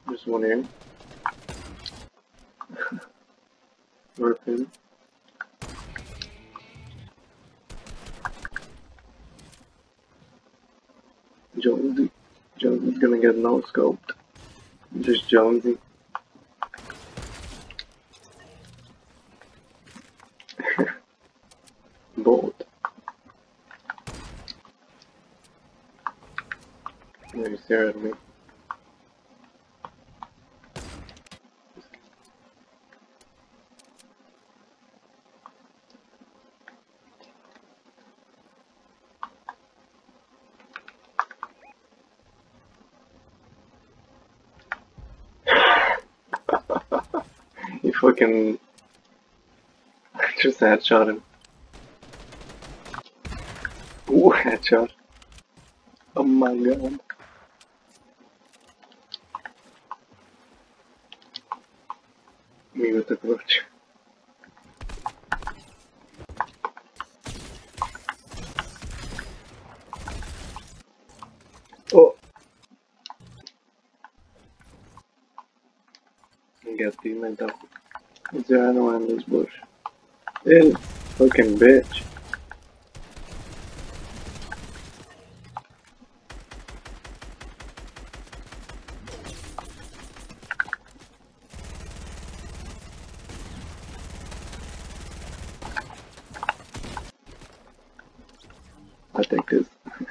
There's one here. Ripping. Jonesy. Jonesy's gonna get no scoped. Just Jonesy. Bolt. Now you stare at me. You fucking just headshot him. Ooh, headshot. Oh my god. Me with the clutch. Oh! Get teammate up. Is there anyone in this bush? In fucking bitch. I take this.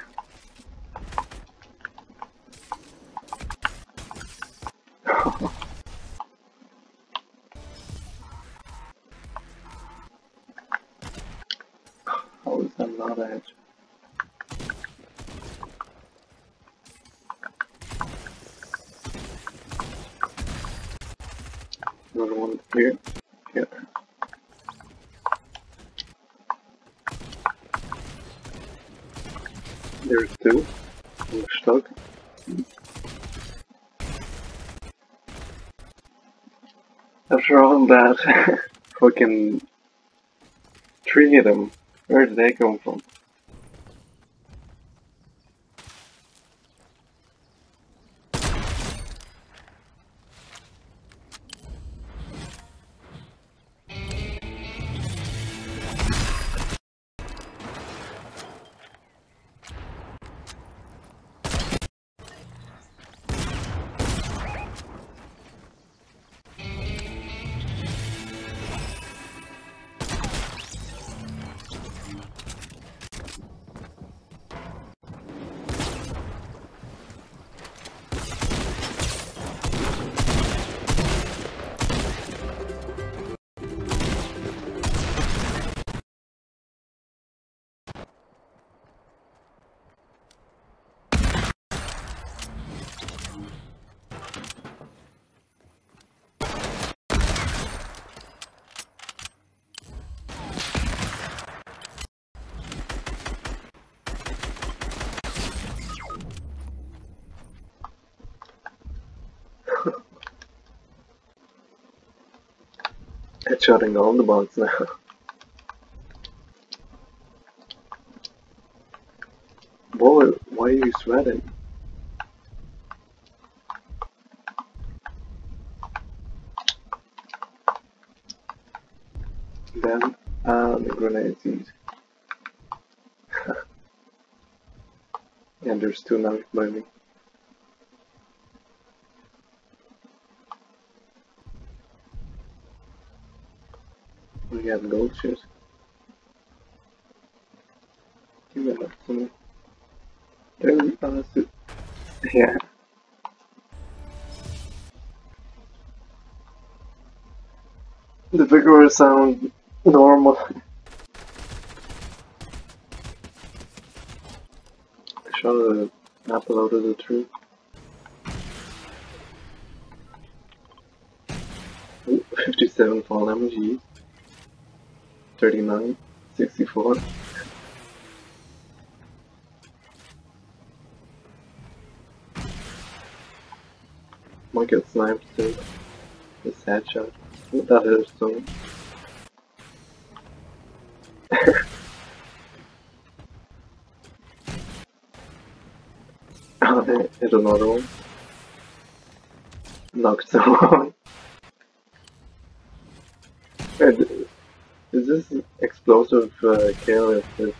How is that not a hedge? Another one here. Here. There's two. I'm stuck. After all that, fucking three of them. Where did they come from? Headshotting all the bots now. Boy, why are you sweating? Then, the grenades easy. And there's two now by me. We have gold shit. Give it up to me. There we go. Yeah. The figure sound normal. I should have uploaded it through. Ooh, 57 fall damage, 39, 64. Might get sniped too. This headshot. That is so. Hit another one. knocked someone. Wait, is this explosive kill? If it's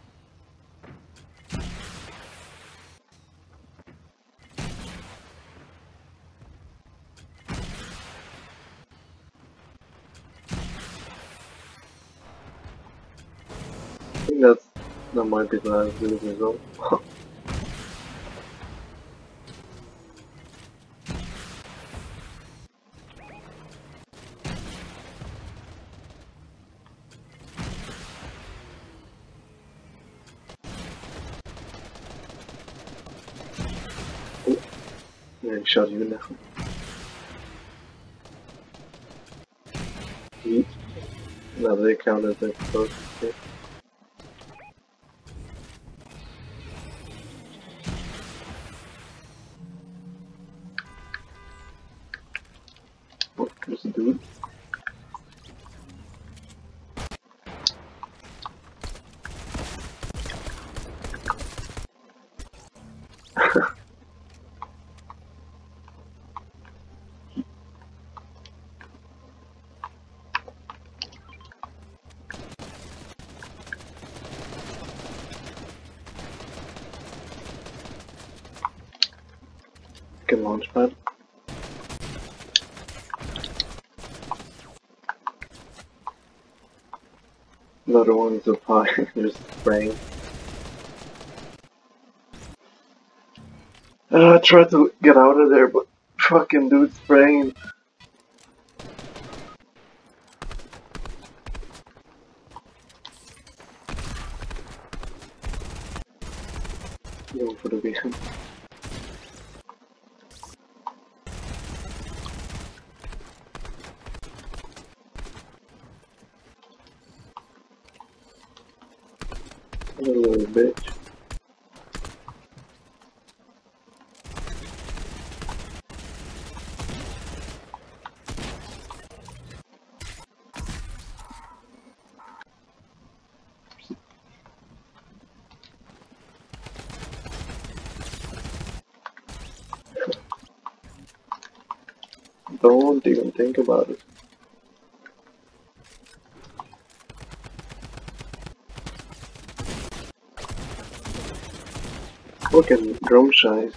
I think that might be the last good result. Yeah, shot you now. Yeet. No, they count as explosive. Okay. Oh, there's a dude. Can launch pad. Another one's up high, just spraying. I tried to get out of there, but fucking dude spraying. Going for the vision. Little bitch. Don't even think about it. Fucking drum shies.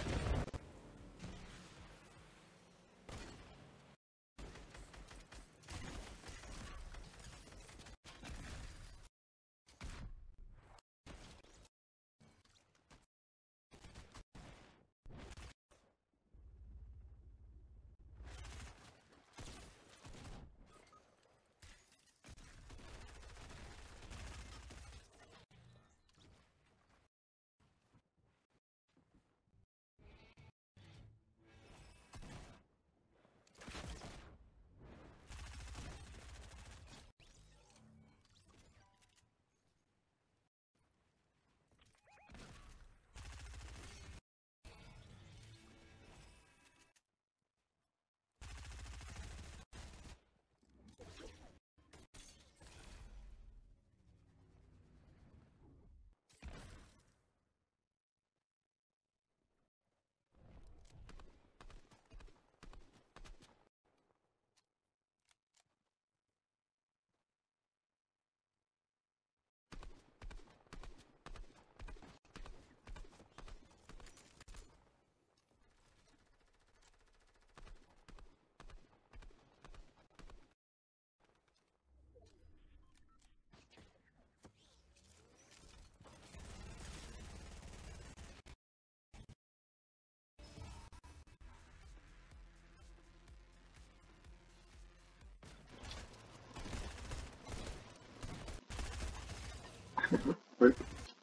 Right.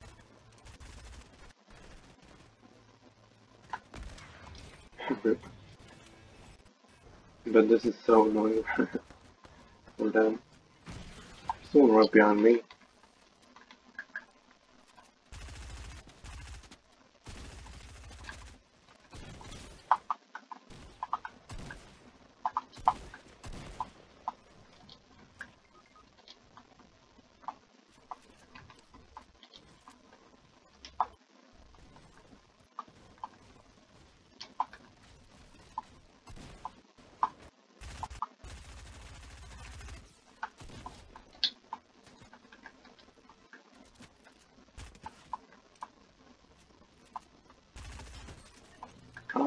But this is so annoying. Well done. Someone right behind me.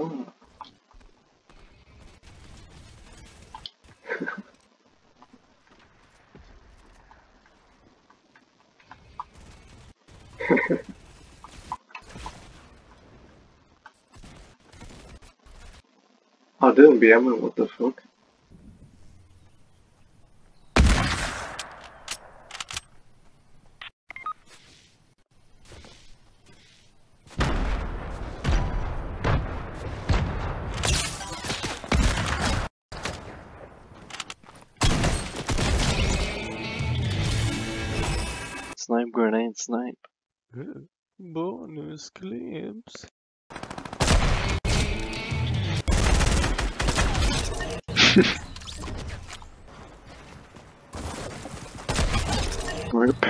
Ah. Oh, det är en BMW, what the fuck? Snipe grenade, snipe. Bonus clips. Rip.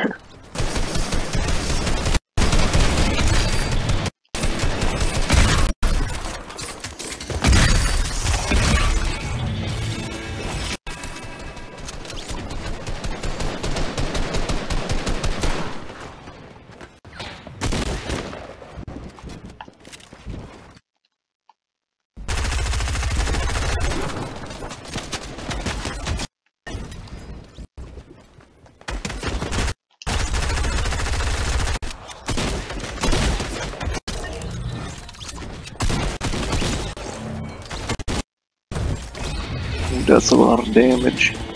That's a lot of damage.